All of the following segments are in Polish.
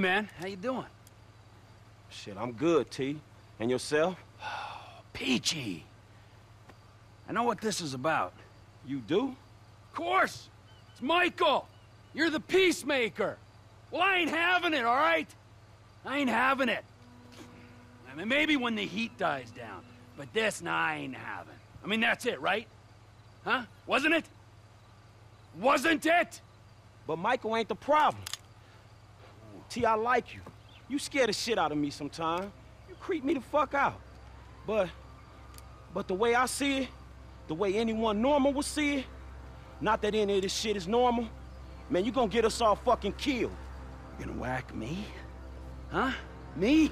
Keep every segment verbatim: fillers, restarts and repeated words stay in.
man, how you doing? Shit, I'm good, T. And yourself? Peachy. I know what this is about. You do? Of course! It's Michael! You're the peacemaker! Well, I ain't having it, all right? I ain't having it. I mean, maybe when the heat dies down. But this, nah, I ain't having. I mean, that's it, right? Huh? Wasn't it? Wasn't it? But Michael ain't the problem. T, I like you. You scare the shit out of me sometimes. You creep me the fuck out. But, but the way I see it, the way anyone normal would see it, not that any of this shit is normal, man, you gonna get us all fucking killed. You gonna whack me? Huh? Me?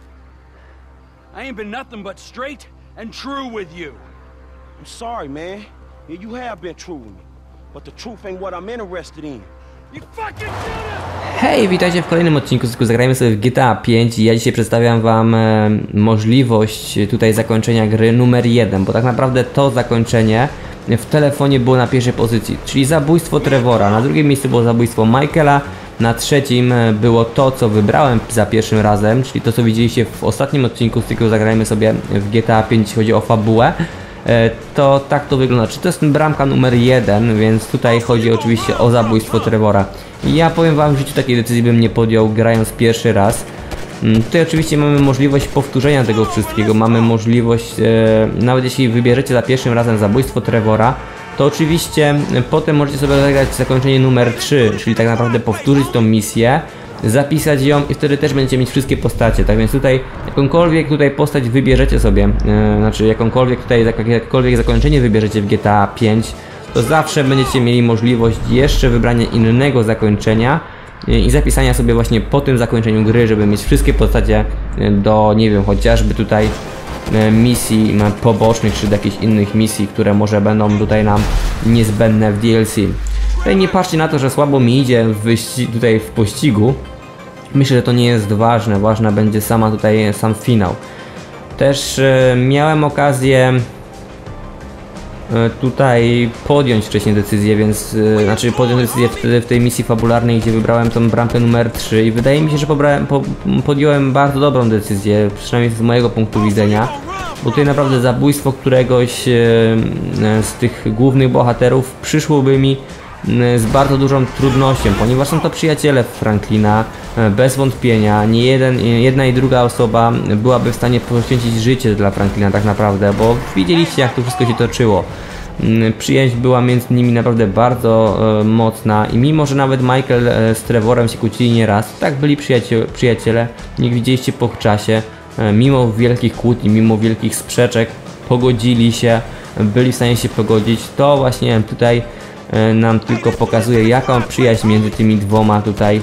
I ain't been nothing but straight and true with you. I'm sorry, man. Yeah, you have been true with me. But the truth ain't what I'm interested in. You fucking did it! Hej, witajcie w kolejnym odcinku, z zagrajmy sobie w G T A pięć i ja dzisiaj przedstawiam wam e, możliwość tutaj zakończenia gry numer jeden, bo tak naprawdę to zakończenie w telefonie było na pierwszej pozycji, czyli zabójstwo Trevora, na drugim miejscu było zabójstwo Michaela, na trzecim było to, co wybrałem za pierwszym razem, czyli to, co widzieliście w ostatnim odcinku z tego zagrajmy sobie w G T A pięć, jeśli chodzi o fabułę. To tak to wygląda. Czy to jest bramka numer jeden, więc tutaj chodzi oczywiście o zabójstwo Trevora. Ja powiem wam, w życiu takiej decyzji bym nie podjął, grając pierwszy raz. Tutaj oczywiście mamy możliwość powtórzenia tego wszystkiego, mamy możliwość, e, nawet jeśli wybierzecie za pierwszym razem zabójstwo Trevora, to oczywiście potem możecie sobie zagrać zakończenie numer trzy, czyli tak naprawdę powtórzyć tą misję, zapisać ją i wtedy też będziecie mieć wszystkie postacie. Tak więc tutaj jakąkolwiek tutaj postać wybierzecie sobie, yy, znaczy jakąkolwiek tutaj jakiekolwiek zakończenie wybierzecie w G T A pięć, to zawsze będziecie mieli możliwość jeszcze wybrania innego zakończenia yy, i zapisania sobie właśnie po tym zakończeniu gry, żeby mieć wszystkie postacie yy, do, nie wiem, chociażby tutaj yy, misji yy, pobocznych, czy do jakichś innych misji, które może będą tutaj nam niezbędne w D L C. Tutaj nie patrzcie na to, że słabo mi idzie w tutaj w pościgu. Myślę, że to nie jest ważne. Ważna będzie sama tutaj sam finał. Też e, miałem okazję e, tutaj podjąć wcześniej decyzję, więc e, znaczy podjąć decyzję wtedy w tej misji fabularnej, gdzie wybrałem tą bramkę numer trzy i wydaje mi się, że pobrałem, po, podjąłem bardzo dobrą decyzję, przynajmniej z mojego punktu widzenia. Bo tutaj naprawdę zabójstwo któregoś e, z tych głównych bohaterów przyszłoby mi z bardzo dużą trudnością, ponieważ są to przyjaciele Franklina. Bez wątpienia nie jeden, jedna i druga osoba byłaby w stanie poświęcić życie dla Franklina tak naprawdę, bo widzieliście, jak to wszystko się toczyło. Przyjaźń była między nimi naprawdę bardzo e, mocna i mimo, że nawet Michael e, z Trevorem się kłócili nieraz, tak byli przyjaciele, przyjaciele jak widzieliście po czasie, e, mimo wielkich kłótni, mimo wielkich sprzeczek pogodzili się, byli w stanie się pogodzić. To właśnie tutaj nam tylko pokazuje, jaką przyjaźń między tymi dwoma tutaj,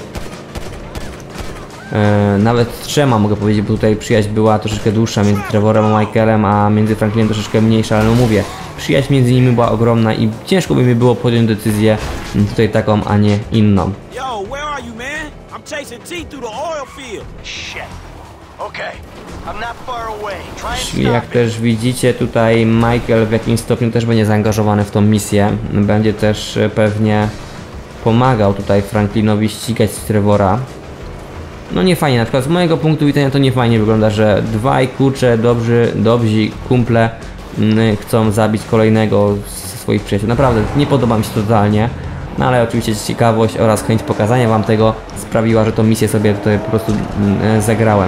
e, nawet trzema mogę powiedzieć, bo tutaj przyjaźń była troszeczkę dłuższa między Trevorem a Michaelem, a między Franklinem troszeczkę mniejsza, ale no mówię, przyjaźń między nimi była ogromna i ciężko by mi było podjąć decyzję tutaj taką, a nie inną. Yo, where are you, man? I'm chasing T through the oil field. Shit. Okay. I'm not far away. Try and Czyli jak stop też widzicie, tutaj Michael w jakimś stopniu też będzie zaangażowany w tą misję. Będzie też pewnie pomagał tutaj Franklinowi ścigać Trevora. No nie fajnie, na przykład z mojego punktu widzenia to nie fajnie wygląda, że dwaj kurcze, dobrzy, dobrzy kumple mm, chcą zabić kolejnego ze swoich przyjaciół. Naprawdę nie podoba mi się to totalnie. No ale oczywiście ciekawość oraz chęć pokazania wam tego sprawiła, że tą misję sobie tutaj po prostu mm, zagrałem.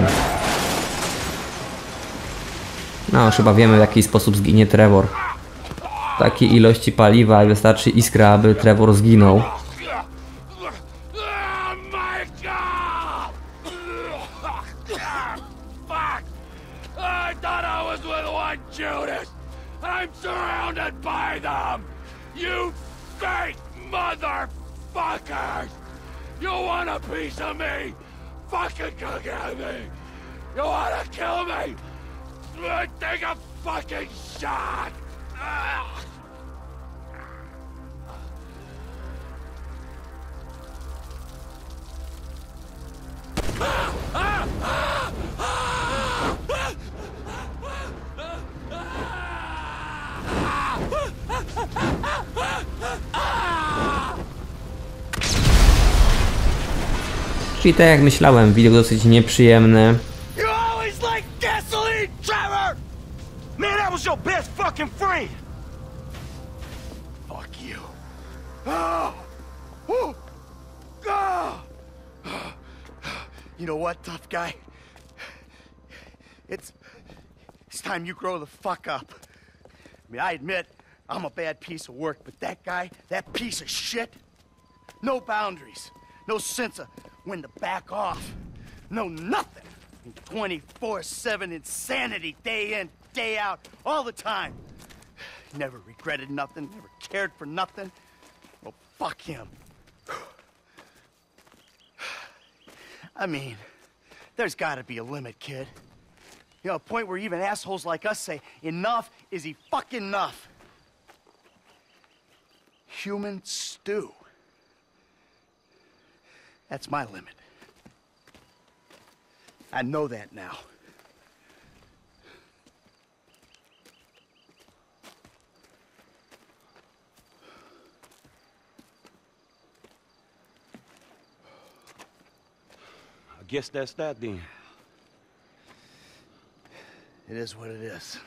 No, chyba wiemy, w jaki sposób zginie Trevor. Takiej ilości paliwa i wystarczy iskra, aby Trevor zginął. Take a fucking shot! czyli tak jak myślałem, widok dosyć nieprzyjemny. You always like gasoline, Trevor! Man, that was your best fucking friend! Fuck you. Oh! Woo! Oh! You know what, tough guy? It's... It's time you grow the fuck up. I mean, I admit, I'm a bad piece of work, but that guy, that piece of shit, no boundaries, no sense of when to back off, no nothing. twenty-four seven insanity, day in, day out, all the time. Never regretted nothing, never cared for nothing. Well, fuck him. I mean, there's gotta be a limit, kid. You know, a point where even assholes like us say, enough is e fucking enough. Human stew. That's my limit. I know that now. I guess that's that then. It is what it is.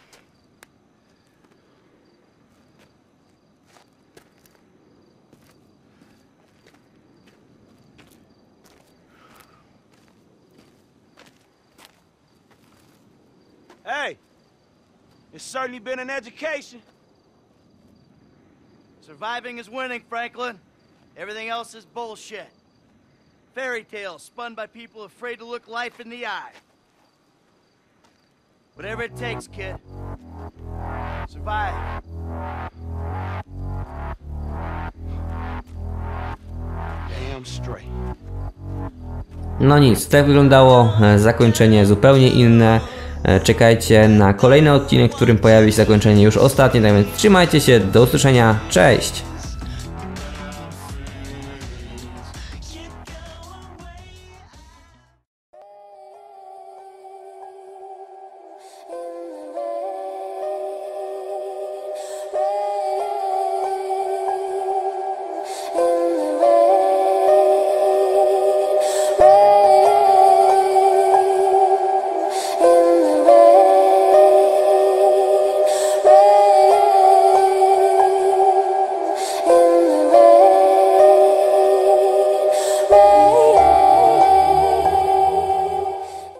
Hey, it's certainly been an education. Surviving is winning, Franklin. Everything else is bullshit. Fairy tales spun by people afraid to look life in the eye. Whatever it takes, kid. Survive. Damn straight. No nic, tak wyglądało e, zakończenie zupełnie inne. E, Czekajcie na kolejny odcinek, w którym pojawi się zakończenie już ostatnie, tak więc trzymajcie się, do usłyszenia, cześć! It